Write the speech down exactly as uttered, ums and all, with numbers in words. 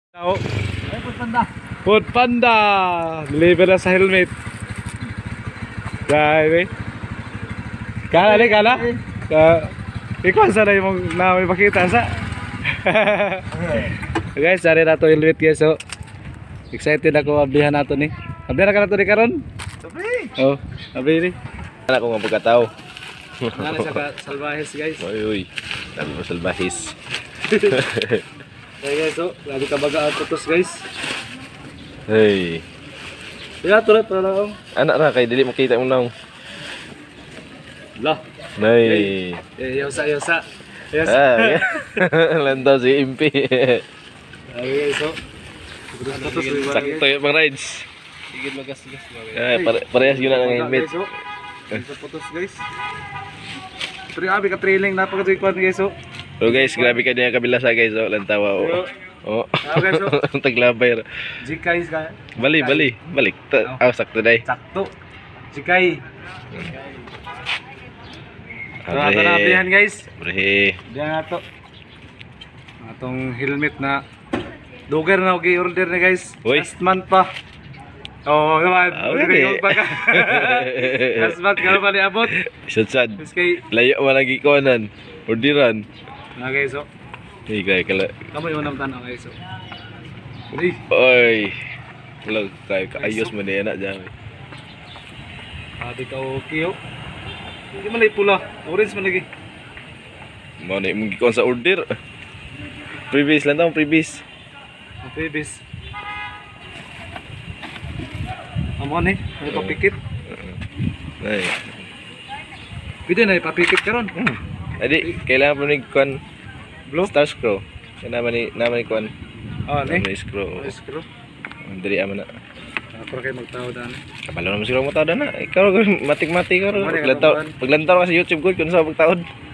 Tao. Ay, Food Panda. Food Panda. Deliver na sa helmet. Dahil eh. Kala ni, kala? Ka ikaw sa na yung na may makita sa. Guys, sari na to helmet guys. So, excited ako ablihan nato ni. Ablihan na ka na to ni karon? Sabi. Oh, abli ni. Anak ko nga pagkatao. Nana sa salvajes guys. Uy, uy. Sabi mo salbahis. Hey guys, so, grabe ka baga ang tutos guys. Hey. Kaya tulad para lang. Anak ra kay dili makita mo naong. Lah. Nay. Eh, yosa yosa. Yosa. Ah. Lantaw si Impi. Okay guys, so. Tutos Sakto yung pang rides. Sigid magas-gas mga Ah, pare parehas yun na ng helmet. So, sa putos guys. Pero abi ka trailing napaka kwan guys so. So guys, grabe ka diyan kabila sa guys, oh, lantawa oh. Oh. Okay, so. Taglabay. Jikay ka. Bali, bali, balik. Ta oh, sakto dai. Sakto. Jikay. Ito Abre. na ablihan guys. Bre. Diyan na to. Atong helmet na dogger na okay order na guys. Uy. Last month pa. Oh, naman. Ah, Order okay. yung baka. Last month ka pa niabot. Sad-sad. Tapos kay Layo man lagi konan. Orderan. okay so. Hey, kay kala. Kamu yung namtan okay so. Uy. Oy. Wala kay kaayos man din anak diyan. Ate ka okay oh. Hindi man lagi pula. Orange man lagi. Mo ni mong gikon sa order. Previous lang daw, previous. Ang babies. Amo ni, may papikit. Ay. Pwede na ipapikit karon. Hmm. Adi, kailangan pa ni kon Blue? Star Screw. Kaya naman ni naman ni kon. Ah, ni. Naman ni screw. Ay, screw. Diri aman na. Ah, para kay magtao dan. Kabalo naman siguro mo tawad na. Ikaw matik-matik ka ro. Mali ka Paglantaw, tawadan. paglantaw ka sa YouTube good kun sa pagtawad.